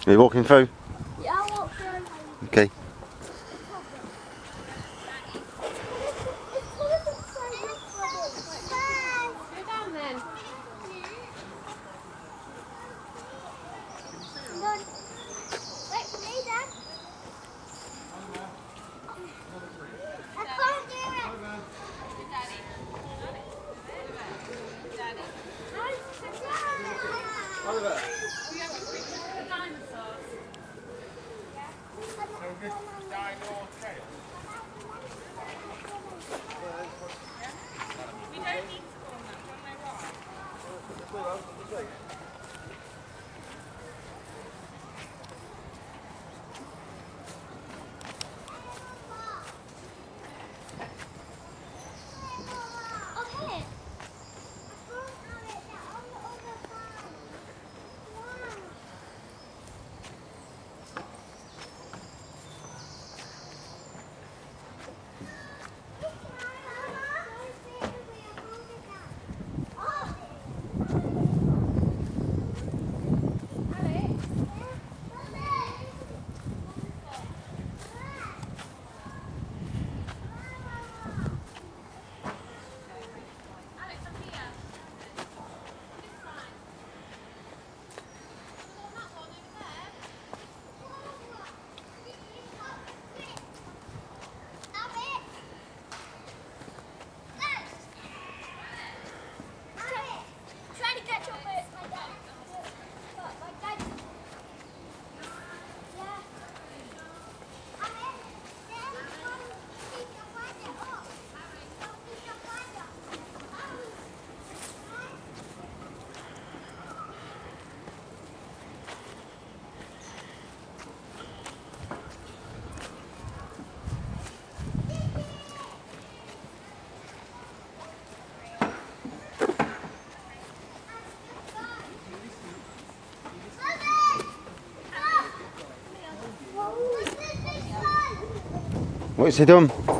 Are you walking through? Yeah, I'll walk through. Okay. Go down then. Wait for me, Dad. I can't do it. Daddy. Daddy. Oliver. We have the dinosaurs. Dino trail. We don't need to go on that, don't know why. Okay. What's he done?